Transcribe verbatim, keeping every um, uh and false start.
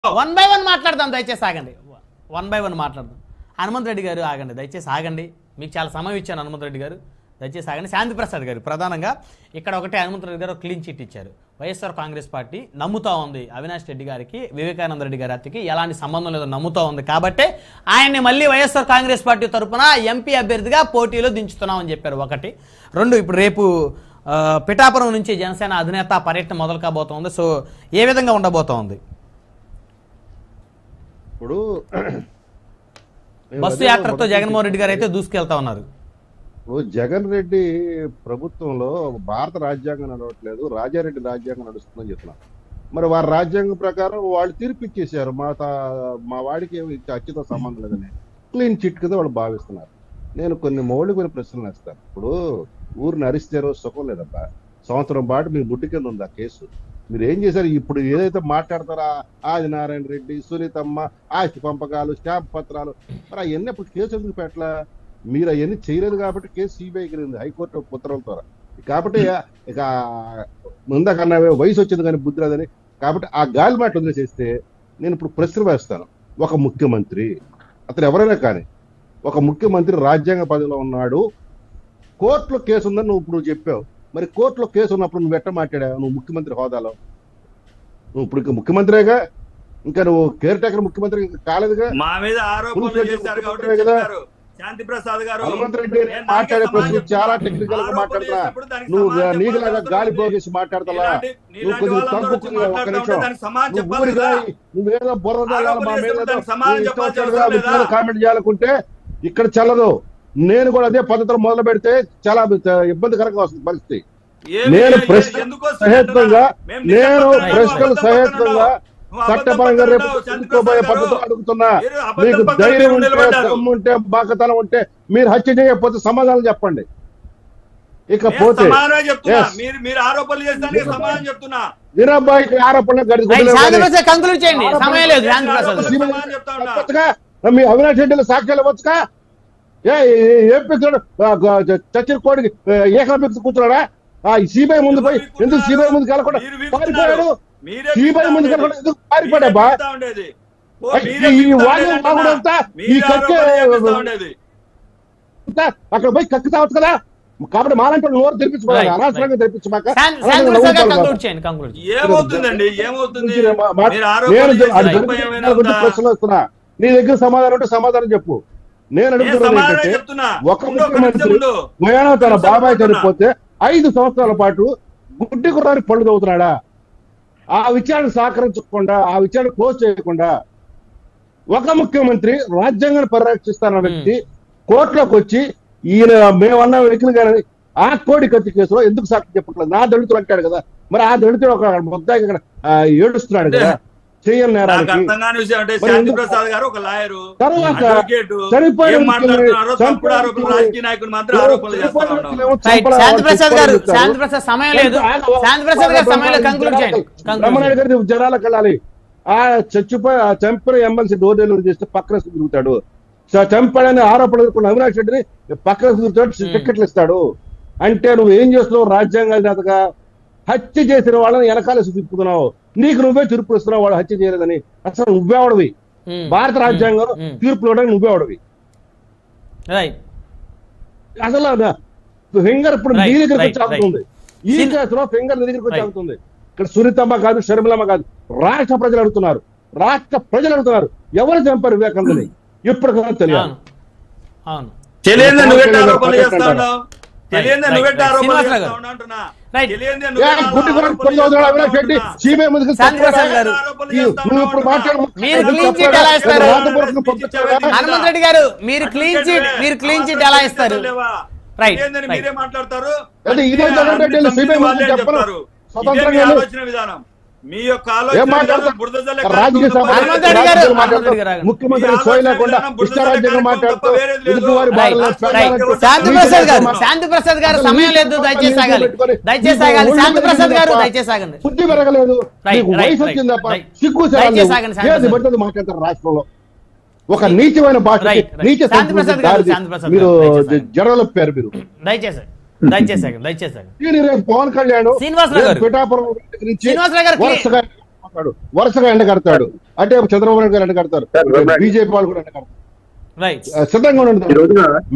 One by one మాట్లాడదాం, దయచేసి ఆగండి. వన్ బై వన్ మాట్లాడదాం. హనుమంత్ రెడ్డి గారు ఆగండి, దయచేసి ఆగండి. మీకు చాలా సమయం ఇచ్చాను హనుమంత్ రెడ్డి గారు, దయచేసి ఆగండి. శాంతి ప్రసాద్ గారు ప్రధానంగా ఇక్కడ ఒకటే హనుమంత్ రెడ్డి గారు క్లీన్ చిట్ ఇచ్చారు. వైఎస్ఆర్ కాంగ్రెస్ పార్టీ నమ్ముతా ఉంది అవినాష్ రెడ్డి గారికి వివేకానంద రెడ్డి గారి హత్యకి ఎలాంటి సంబంధం లేదో నమ్ముతా ఉంది, కాబట్టి ఆయన్ని మళ్ళీ వైఎస్ఆర్ కాంగ్రెస్ పార్టీ తరఫున ఎంపీ అభ్యర్థిగా పోటీలో దించుతున్నామని చెప్పారు. ఒకటి. రెండు, ఇప్పుడు రేపు పిఠాపురం నుంచి జనసేన అధినేత పర్యటన మొదలు కాబోతోంది. సో ఏ విధంగా ఉండబోతోంది? ఇప్పుడు బస్సు యాత్రతో జగన్మోహన్ రెడ్డి గారు అయితే దూసుకెళ్తా ఉన్నారు. ఇప్పుడు జగన్ రెడ్డి ప్రభుత్వంలో భారత రాజ్యాంగం నడవట్లేదు, రాజారెడ్డి రాజ్యాంగం నడుస్తుందని చెప్తున్నారు. మరి వారి రాజ్యాంగం ప్రకారం వాళ్ళు తీర్పు ఇచ్చేసారు, మా మా వాడికి అచ్చుతో సంబంధం లేదని క్లీన్ చిట్ కింద వాళ్ళు భావిస్తున్నారు. నేను కొన్ని మౌలికమైన ప్రశ్నలు వేస్తాను. ఇప్పుడు ఊరిని అరిస్తే సుఖం లేదబ్బా, సంవత్సరం పాటు మీ బుడ్డి కింద ఉంది ఆ కేసు. మీరు ఏం చేశారు? ఇప్పుడు ఏదైతే మాట్లాడతారా ఆది నారాయణ రెడ్డి, సునీతమ్మ, ఆస్తి పంపకాలు, స్టాంప్ పత్రాలు, మరి అవన్నీ అప్పుడు కేసు ఎందుకు పెట్టలా? మీరు అవన్నీ చేయలేదు కాబట్టి కేసు సిబిఐకి వెళ్ళింది హైకోర్టు ఉత్తర్వుల ద్వారా. కాబట్టి ఇక ముందకన్నా వయసు వచ్చింది కానీ బుద్ధి రాదని, కాబట్టి ఆ గాలి మాట వదిలేసేస్తే నేను ఇప్పుడు ప్రశ్న వేస్తాను. ఒక ముఖ్యమంత్రి, అతను ఎవరైనా కానీ ఒక ముఖ్యమంత్రి రాజ్యాంగ పదవిలో ఉన్నాడు, కోర్టులో కేసు ఉందని నువ్వు ఇప్పుడు చెప్పావు. మరి కోర్టులో కేసు ఉన్నప్పుడు నువ్వు ఎట్ట మాట్లాడావు? నువ్వు ముఖ్యమంత్రి హోదాలో, నువ్వు ఇప్పుడు ఇంకా ముఖ్యమంత్రిగా, ఇంకా నువ్వు కేర్ టేకర్ ముఖ్యమంత్రి కాలేదుగా. మా మీద ఆరోపణలు చేశారు కాబట్టి చెప్పారు శాంతి ప్రసాద్ గారు. హనుమంత్ రెడ్డి మాట్లాడే ప్రశ్నలు చాలా టెక్నికల్ గా మాట్లాడతా, నువ్వు నీకులాగా గాలి పోగేసి మాట్లాడతా, నువ్వు కొద్దిగా తగ్గుకుని ఒక నిమిషం నువ్వు ఊరిగా నువ్వేదో బుర్రదా మా మీద కామెంట్ చేయాలనుకుంటే ఇక్కడ చల్లదు. నేను కూడా అదే పద్ధతిలో మొదలు పెడితే చాలా ఇబ్బందికరంగా వస్తుంది పరిస్థితి. నేను ప్రశ్న సహేతుకంగా నేను ప్రశ్నలు సహేతుకంగా చట్టపరంగా రేపు తెలుసుకోబోయే పద్ధతిలో అడుగుతున్నా. మీకు ధైర్యం ఉంటే, దమ్ము ఉంటే, బాకతనం ఉంటే మీరు హత్య చేయకపోతే సమాధానం చెప్పండి. ఇకపోతే వీరబ్బాయికి ఆరోపణలు మీ అవినాష్ రెడ్డిలో సాక్ష్యాలు ఇవ్వచ్చుగా? ఏం పిక్చాడు చచ్చిన కోడికి ఏకల పిక్స్ కూర్చున్నాడా? సిబిఐ ముందు పోయి ఎందుకు సిబిఐ ముందుకు వెళ్ళకుండా పారిపోయాడు? సిబిఐ ముందుకు వెళ్ళకుండా ఎందుకు పారిపోయాడబ్బా? ఈ వాద్యం బాగుండంతా ఈ కక్కే అక్కడ పోయి కక్కి తావచ్చు కదా. కాబట్టి మాలంటే నోరు తెరిపించుకోవాలి, అనవసరంగా తెరిపించమాక. ఏమవుతుందండి ఏమవుతుంది? ప్రశ్నలు వస్తున్నా, నీ దగ్గర సమాధానం ఉంటే సమాధానం చెప్పు. నేను అడుగుతున్నా, ఒక ముఖ్యమంత్రి మయానా తన బాబాయ్ చనిపోతే ఐదు సంవత్సరాల పాటు గుడ్డి కుర్రానికి పళ్ళు తవ్వుతున్నాడా? ఆ విచారణ సహకరించకుండా, ఆ విచారణ క్లోజ్ చేయకుండా ఒక ముఖ్యమంత్రి రాజ్యాంగాన్ని పరిరక్షిస్తాన్న వ్యక్తి కోర్టులోకి వచ్చి ఈయన మేమన్నా వ్యక్తులు కానీ ఆ కోడి కత్తి కేసులో ఎందుకు సాక్షి చెప్పట్లేదు? నా దళితులు అంటాడు కదా, మరి ఆ దళితుడు ఒక ముద్దాయి ఇక్కడ ఏడుస్తున్నాడు కదా చేయని నేరానికి. రమణాయుడు గారి జనాలకు వెళ్ళాలి. ఆ చచ్చిపోయి ఆ చంపిన ఎమ్మెల్సీ డోర్ డెలివరీ చేస్తే పక్కన తిరుగుతాడు, చంపాడని ఆరోపణ ఎదుర్కొన్న అవినాష్ రెడ్డిని పక్కన తిరుగుతాడు, టికెట్లు ఇస్తాడు. అంటే నువ్వు ఏం చేస్తున్నావు? రాజ్యాంగాధినేతగా హత్య చేసిన వాళ్ళని వెనకాలేసి తిప్పుతున్నావు. నీకు నువ్వే తీర్పులు ఇస్తున్నావు వాడు హత్య చేయలేదని. అసలు నువ్వేవడవి? భారత రాజ్యాంగం తీర్పులు ఇవ్వడానికి నువ్వేవడవి? అసలు ఫింగర్ ఇప్పుడు నీ దగ్గరికి వచ్చి ఆగుతుంది. ఈ కేసులో ఫింగర్ నీ దగ్గరికి వచ్చి ఆగుతుంది. ఇక్కడ సునీతమ్మ కాదు, షర్మిలమ్మ కాదు, రాష్ట్ర ప్రజలు అడుగుతున్నారు. రాష్ట్ర ప్రజలు అడుగుతున్నారు ఎవరు చంపారు వివేకానందని ఇప్పుడు కదా తెలియాలి. మీరే మాట్లాడతారు. మీ యొక్క ముఖ్యమంత్రి సోయి లేకుండా ఇష్టారాజ్యంగా మాట్లాడుతూ శాంతి ప్రసాద్ గారు శాంతి ప్రసాద్ గారు సమయం లేదు, దయచేసి ఆగాలి, దయచేసి ఆగాలి. శాంతి ప్రసాద్ గారు దయచేసి ఆగండి. బుద్ధి పెరగలేదు, వయసు వచ్చింది తప్ప సిగ్గు మాట్లాడతారు రాష్ట్రంలో. ఒక నీచమైన భాష, నీచ మీరు జడలొప్పారు మీరు. దయచేసి దయచేసి దయచేసి పవన్ కళ్యాణ్ శ్రీనివాసరావు గారు శ్రీనివాసరావు గారు కడతాడు, వరుసగా ఎండ కడతాడు. అంటే చంద్రబాబు నాయుడు గారు ఎండ కడతారు, సార్, బీజేపీ వాళ్ళు కూడా ఎండ కడతారు. రైట్ సిద్ధంగా ఉండండి. ఈ రోజున